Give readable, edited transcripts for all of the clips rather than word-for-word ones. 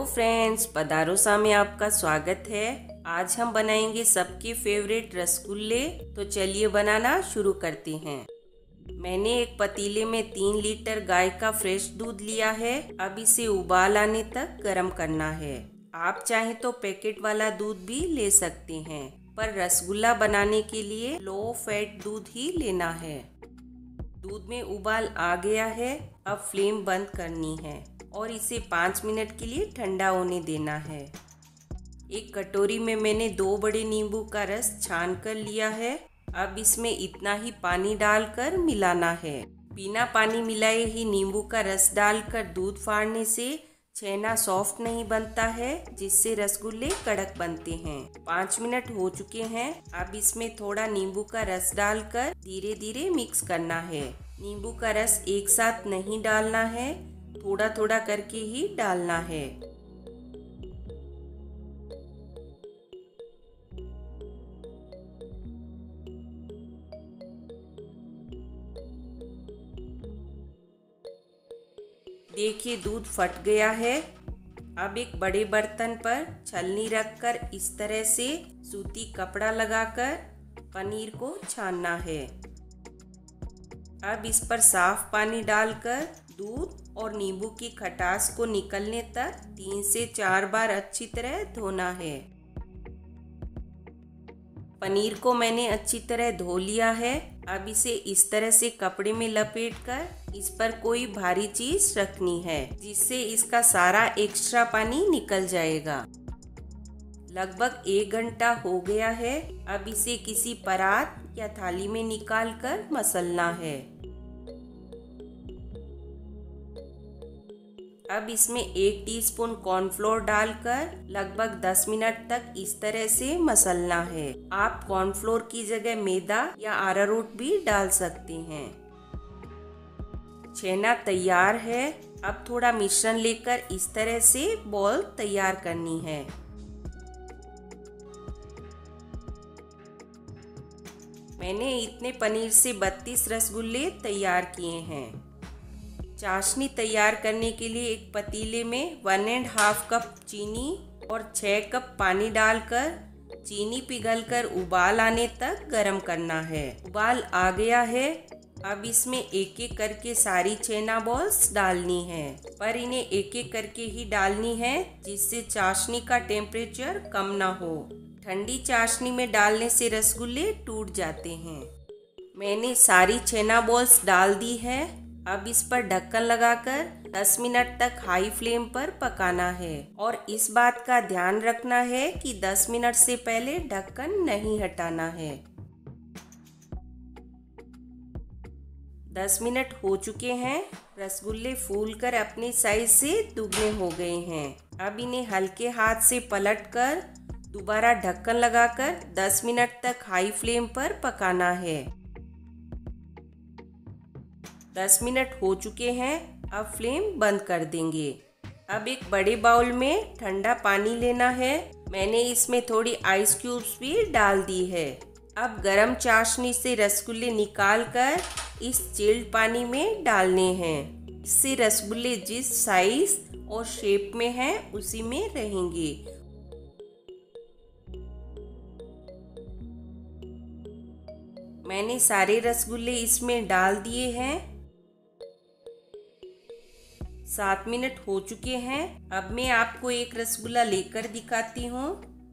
Friends, पदारोसा में आपका स्वागत है। आज हम बनाएंगे सबके फेवरेट रसगुल्ले। तो चलिए बनाना शुरू करते हैं। मैंने एक पतीले में 3 लीटर गाय का फ्रेश दूध लिया है। अब इसे उबाल आने तक गर्म करना है। आप चाहें तो पैकेट वाला दूध भी ले सकते हैं, पर रसगुल्ला बनाने के लिए लो फैट दूध ही लेना है। दूध में उबाल आ गया है। अब फ्लेम बंद करनी है और इसे 5 मिनट के लिए ठंडा होने देना है। एक कटोरी में मैंने 2 बड़े नींबू का रस छान कर लिया है। अब इसमें इतना ही पानी डालकर मिलाना है। बिना पानी मिलाए ही नींबू का रस डालकर दूध फाड़ने से छेना सॉफ्ट नहीं बनता है, जिससे रसगुल्ले कड़क बनते हैं। 5 मिनट हो चुके हैं। अब इसमें थोड़ा नींबू का रस डालकर धीरे धीरे मिक्स करना है। नींबू का रस एक साथ नहीं डालना है, थोड़ा थोड़ा करके ही डालना है। देखिए, दूध फट गया है। अब एक बड़े बर्तन पर छलनी रखकर इस तरह से सूती कपड़ा लगाकर पनीर को छानना है। अब इस पर साफ पानी डालकर दूध और नींबू की खटास को निकलने तक 3 से 4 बार अच्छी तरह धोना है। पनीर को मैंने अच्छी तरह धो लिया है। अब इसे इस तरह से कपड़े में लपेटकर इस पर कोई भारी चीज रखनी है, जिससे इसका सारा एक्स्ट्रा पानी निकल जाएगा। लगभग 1 घंटा हो गया है। अब इसे किसी परात या थाली में निकालकर मसलना है। अब इसमें 1 टीस्पून कॉर्नफ्लोर डालकर लगभग 10 मिनट तक इस तरह से मसलना है। आप कॉर्नफ्लोर की जगह मैदा या अरारोट भी डाल सकते हैं। छेना तैयार है। अब थोड़ा मिश्रण लेकर इस तरह से बॉल तैयार करनी है। मैंने इतने पनीर से 32 रसगुल्ले तैयार किए हैं। चाशनी तैयार करने के लिए एक पतीले में 1.5 कप चीनी और 6 कप पानी डालकर चीनी पिघलकर उबाल आने तक गर्म करना है। उबाल आ गया है। अब इसमें एक एक करके सारी छेना बॉल्स डालनी है, पर इन्हें एक एक करके ही डालनी है, जिससे चाशनी का टेम्परेचर कम ना हो। ठंडी चाशनी में डालने से रसगुल्ले टूट जाते हैं। मैंने सारी छेना बॉल्स डाल दी है। अब इस पर ढक्कन लगाकर 10 मिनट तक हाई फ्लेम पर पकाना है, और इस बात का ध्यान रखना है कि 10 मिनट से पहले ढक्कन नहीं हटाना है। 10 मिनट हो चुके हैं। रसगुल्ले फूलकर अपने साइज से दुगने हो गए हैं। अब इन्हें हल्के हाथ से पलटकर दोबारा ढक्कन लगाकर 10 मिनट तक हाई फ्लेम पर पकाना है। 10 मिनट हो चुके हैं। अब फ्लेम बंद कर देंगे। अब एक बड़े बाउल में ठंडा पानी लेना है। मैंने इसमें थोड़ी आइस क्यूब्स भी डाल दी है। अब गरम चाशनी से रसगुल्ले निकालकर इस चिल्ड पानी में डालने हैं। इससे रसगुल्ले जिस साइज और शेप में हैं उसी में रहेंगे। मैंने सारे रसगुल्ले इसमें डाल दिए हैं। 7 मिनट हो चुके हैं। अब मैं आपको एक रसगुल्ला लेकर दिखाती हूँ।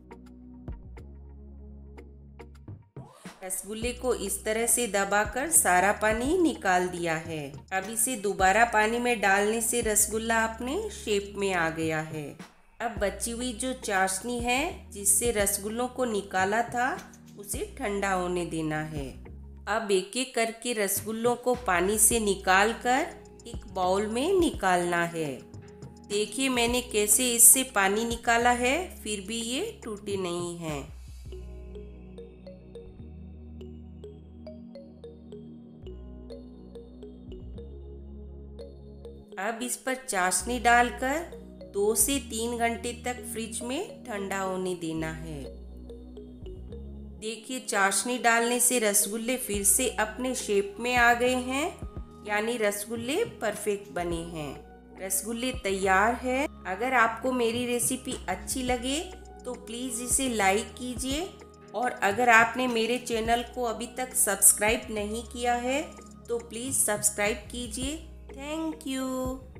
रसगुल्ले को इस तरह से दबाकर सारा पानी निकाल दिया है। अब इसे दोबारा पानी में डालने से रसगुल्ला अपने शेप में आ गया है। अब बची हुई जो चाशनी है, जिससे रसगुल्लों को निकाला था, उसे ठंडा होने देना है। अब एक एक करके रसगुल्लों को पानी से निकालकर एक बाउल में निकालना है। देखिए, मैंने कैसे इससे पानी निकाला है, फिर भी ये टूटे नहीं हैं। अब इस पर चाशनी डालकर 2 से 3 घंटे तक फ्रिज में ठंडा होने देना है। देखिए, चाशनी डालने से रसगुल्ले फिर से अपने शेप में आ गए हैं, यानी रसगुल्ले परफेक्ट बने हैं। रसगुल्ले तैयार है। अगर आपको मेरी रेसिपी अच्छी लगे तो प्लीज़ इसे लाइक कीजिए और अगर आपने मेरे चैनल को अभी तक सब्सक्राइब नहीं किया है तो प्लीज़ सब्सक्राइब कीजिए। Thank you.